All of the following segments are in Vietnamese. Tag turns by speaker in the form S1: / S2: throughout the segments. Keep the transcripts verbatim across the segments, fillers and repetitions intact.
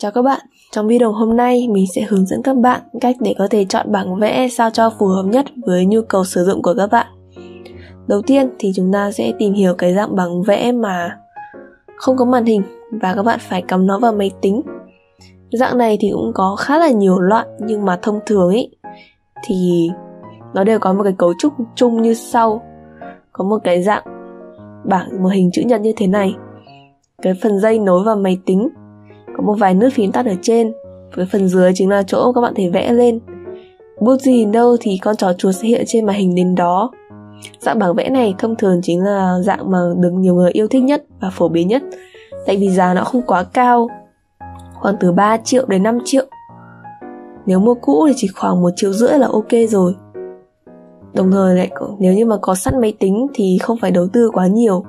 S1: Chào các bạn, trong video hôm nay mình sẽ hướng dẫn các bạn cách để có thể chọn bảng vẽ sao cho phù hợp nhất với nhu cầu sử dụng của các bạn. Đầu tiên thì chúng ta sẽ tìm hiểu cái dạng bảng vẽ mà không có màn hình và các bạn phải cắm nó vào máy tính. Dạng này thì cũng có khá là nhiều loại, nhưng mà thông thường ý thì nó đều có một cái cấu trúc chung như sau. Có một cái dạng bảng một hình chữ nhật như thế này, cái phần dây nối vào máy tính, có một vài nút phím tắt ở trên, với phần dưới chính là chỗ các bạn thể vẽ lên. Bút gì đâu thì con trò chuột sẽ hiện trên màn hình đến đó. Dạng bảng vẽ này thông thường chính là dạng mà được nhiều người yêu thích nhất và phổ biến nhất, tại vì giá nó không quá cao, khoảng từ ba triệu đến năm triệu. Nếu mua cũ thì chỉ khoảng một triệu rưỡi là ok rồi. Đồng thời lại có, nếu như mà có sẵn máy tính thì không phải đầu tư quá nhiều.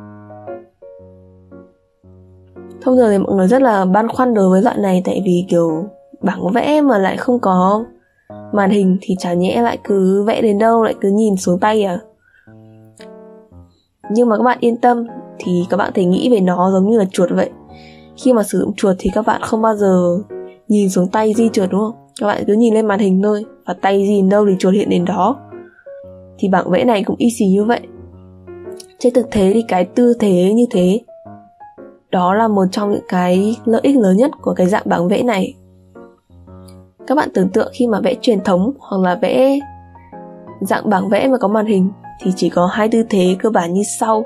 S1: Thông thường thì mọi người rất là băn khoăn đối với loại này, tại vì kiểu bảng vẽ mà lại không có màn hình thì chả nhẽ lại cứ vẽ đến đâu lại cứ nhìn xuống tay à. Nhưng mà các bạn yên tâm, thì các bạn thể nghĩ về nó giống như là chuột vậy. Khi mà sử dụng chuột thì các bạn không bao giờ nhìn xuống tay di chuột, đúng không? Các bạn cứ nhìn lên màn hình thôi, và tay di đến đâu thì chuột hiện đến đó. Thì bảng vẽ này cũng y xì như vậy. Trên thực tế thì cái tư thế như thế, đó là một trong những cái lợi ích lớn nhất của cái dạng bảng vẽ này. Các bạn tưởng tượng khi mà vẽ truyền thống hoặc là vẽ dạng bảng vẽ mà có màn hình thì chỉ có hai tư thế cơ bản như sau.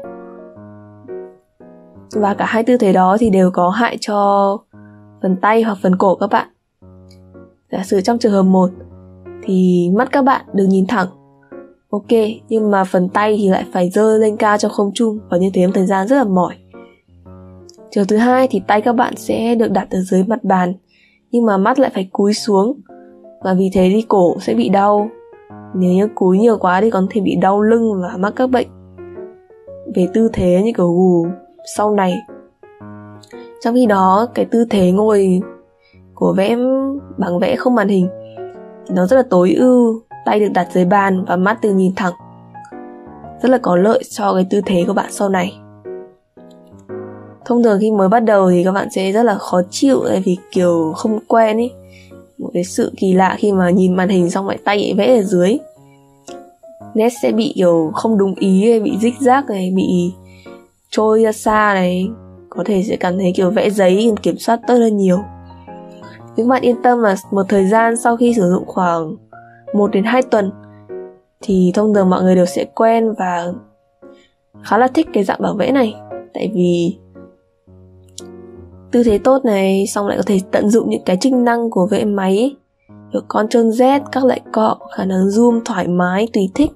S1: Và cả hai tư thế đó thì đều có hại cho phần tay hoặc phần cổ các bạn. Giả sử trong trường hợp một thì mắt các bạn được nhìn thẳng, ok, nhưng mà phần tay thì lại phải giơ lên cao trong không trung, và như thế một thời gian rất là mỏi. Trường thứ hai thì tay các bạn sẽ được đặt ở dưới mặt bàn, nhưng mà mắt lại phải cúi xuống, và vì thế thì cổ sẽ bị đau. Nếu như cúi nhiều quá thì còn thể bị đau lưng và mắc các bệnh về tư thế như kiểu gù sau này. Trong khi đó cái tư thế ngồi của vẽ bảng vẽ không màn hình thì nó rất là tối ưu, tay được đặt dưới bàn và mắt được nhìn thẳng, rất là có lợi cho cái tư thế của bạn sau này. Thông thường khi mới bắt đầu thì các bạn sẽ rất là khó chịu, tại vì kiểu không quen ý. Một cái sự kỳ lạ khi mà nhìn màn hình xong lại tay vẽ ở dưới. Nét sẽ bị kiểu không đúng ý, bị rích rác này, bị trôi ra xa này. Có thể sẽ cảm thấy kiểu vẽ giấy kiểm soát tốt hơn nhiều. Nhưng bạn yên tâm là một thời gian sau khi sử dụng khoảng một đến hai tuần thì thông thường mọi người đều sẽ quen và khá là thích cái dạng bảng vẽ này. Tại vì tư thế tốt này, xong lại có thể tận dụng những cái chức năng của vẽ máy ấy, kiểu Ctrl Z, các loại cọ, khả năng zoom thoải mái tùy thích.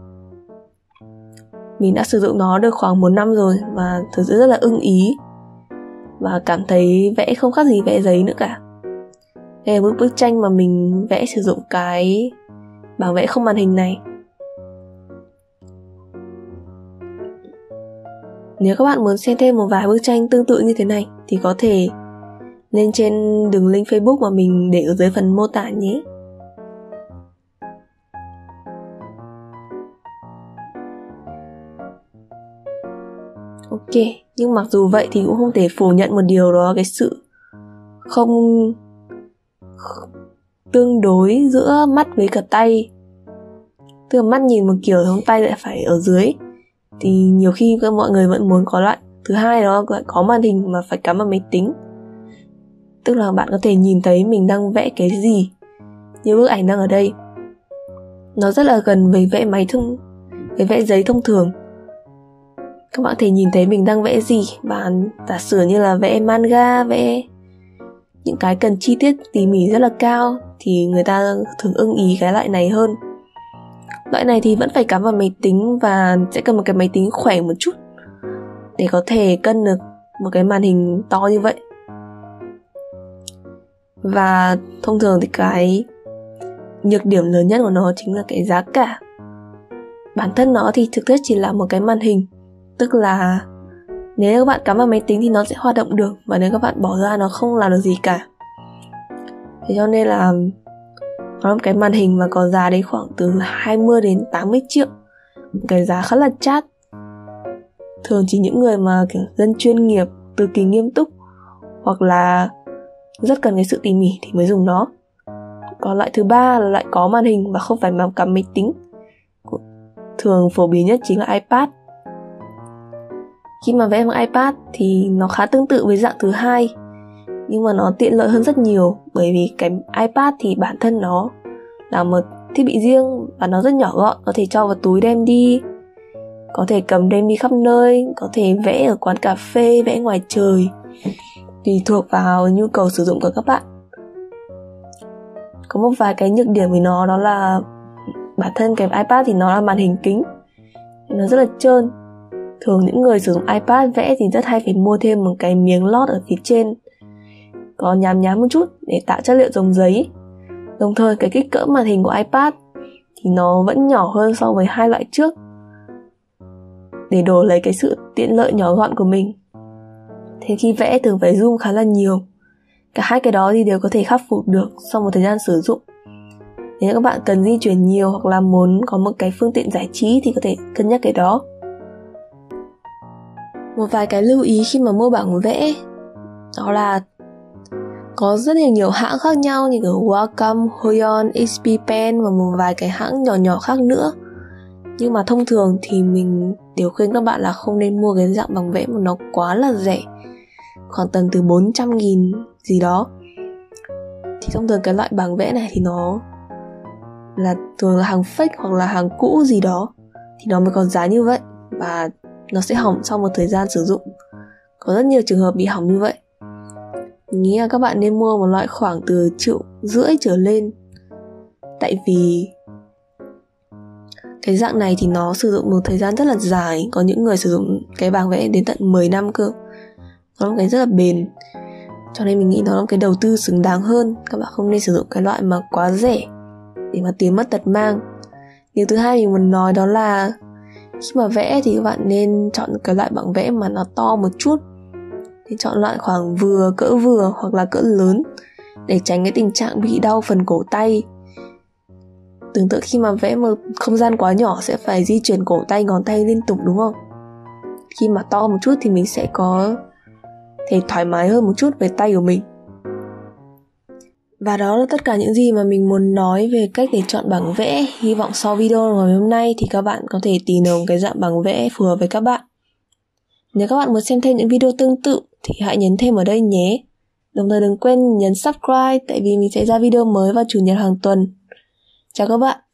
S1: Mình đã sử dụng nó được khoảng một năm rồi và thực sự rất là ưng ý, và cảm thấy vẽ không khác gì vẽ giấy nữa cả. Đây là bức bức tranh mà mình vẽ sử dụng cái bảng vẽ không màn hình này. Nếu các bạn muốn xem thêm một vài bức tranh tương tự như thế này thì có thể lên trên đường link Facebook mà mình để ở dưới phần mô tả nhé. Ok, nhưng mặc dù vậy thì cũng không thể phủ nhận một điều, đó là cái sự không tương đối giữa mắt với cả tay. Tức là mắt nhìn một kiểu thì tay lại phải ở dưới. Thì nhiều khi các mọi người vẫn muốn có loại thứ hai, đó là có màn hình mà phải cắm vào máy tính. Tức là bạn có thể nhìn thấy mình đang vẽ cái gì, như bức ảnh đang ở đây. Nó rất là gần với vẽ máy thông, với vẽ giấy thông thường. Các bạn có thể nhìn thấy mình đang vẽ gì. Bạn giả sử như là vẽ manga, vẽ những cái cần chi tiết tỉ mỉ rất là cao thì người ta thường ưng ý cái loại này hơn. Loại này thì vẫn phải cắm vào máy tính và sẽ cần một cái máy tính khỏe một chút để có thể cân được một cái màn hình to như vậy. Và thông thường thì cái nhược điểm lớn nhất của nó chính là cái giá cả. Bản thân nó thì thực chất chỉ là một cái màn hình, tức là nếu các bạn cắm vào máy tính thì nó sẽ hoạt động được, và nếu các bạn bỏ ra nó không làm được gì cả. Thế cho nên là nó là một cái màn hình mà có giá đến khoảng từ hai mươi đến tám mươi triệu, một cái giá khá là chát. Thường chỉ những người mà kiểu dân chuyên nghiệp, cực kỳ nghiêm túc, hoặc là rất cần cái sự tỉ mỉ thì mới dùng nó. Còn loại thứ ba là loại có màn hình và không phải bằng cả máy tính. Thường phổ biến nhất chính là iPad. Khi mà vẽ bằng iPad thì nó khá tương tự với dạng thứ hai, nhưng mà nó tiện lợi hơn rất nhiều, bởi vì cái iPad thì bản thân nó là một thiết bị riêng và nó rất nhỏ gọn, có thể cho vào túi đem đi, có thể cầm đem đi khắp nơi, có thể vẽ ở quán cà phê, vẽ ngoài trời, tùy thuộc vào nhu cầu sử dụng của các bạn. Có một vài cái nhược điểm với nó, đó là bản thân cái iPad thì nó là màn hình kính, nó rất là trơn. Thường những người sử dụng iPad vẽ thì rất hay phải mua thêm một cái miếng lót ở phía trên có nhám nhám một chút để tạo chất liệu giống giấy. Đồng thời cái kích cỡ màn hình của iPad thì nó vẫn nhỏ hơn so với hai loại trước, để đổi lấy cái sự tiện lợi nhỏ gọn của mình. Thế khi vẽ thường phải zoom khá là nhiều. Cả hai cái đó thì đều có thể khắc phục được sau một thời gian sử dụng. Nếu các bạn cần di chuyển nhiều hoặc là muốn có một cái phương tiện giải trí thì có thể cân nhắc cái đó. Một vài cái lưu ý khi mà mua bảng vẽ đó là có rất là nhiều hãng khác nhau như kiểu Wacom, Hoyon, ích pê Pen và một vài cái hãng nhỏ nhỏ khác nữa. Nhưng mà thông thường thì mình đều khuyên các bạn là không nên mua cái dạng bảng vẽ mà nó quá là rẻ, khoảng tầm từ bốn trăm nghìn gì đó. Thì thông thường cái loại bảng vẽ này thì nó là thường là hàng fake hoặc là hàng cũ gì đó, thì nó mới có giá như vậy và nó sẽ hỏng sau một thời gian sử dụng. Có rất nhiều trường hợp bị hỏng như vậy. Mình nghĩ là các bạn nên mua một loại khoảng từ triệu rưỡi trở lên, tại vì cái dạng này thì nó sử dụng một thời gian rất là dài. Có những người sử dụng cái bảng vẽ đến tận mười năm cơ. Nó là một cái rất là bền, cho nên mình nghĩ nó là một cái đầu tư xứng đáng hơn. Các bạn không nên sử dụng cái loại mà quá rẻ để mà tiền mất tật mang. Điều thứ hai mình muốn nói đó là khi mà vẽ thì các bạn nên chọn cái loại bảng vẽ mà nó to một chút. Thì chọn loại khoảng vừa, cỡ vừa hoặc là cỡ lớn, để tránh cái tình trạng bị đau phần cổ tay. Tưởng tượng khi mà vẽ một không gian quá nhỏ sẽ phải di chuyển cổ tay, ngón tay liên tục, đúng không? Khi mà to một chút thì mình sẽ có thể thoải mái hơn một chút về tay của mình. Và đó là tất cả những gì mà mình muốn nói về cách để chọn bảng vẽ. Hy vọng sau video ngày hôm nay thì các bạn có thể tìm được cái dạng bảng vẽ phù hợp với các bạn. Nếu các bạn muốn xem thêm những video tương tự thì hãy nhấn thêm ở đây nhé. Đồng thời đừng quên nhấn subscribe, tại vì mình sẽ ra video mới vào chủ nhật hàng tuần. Chào các bạn.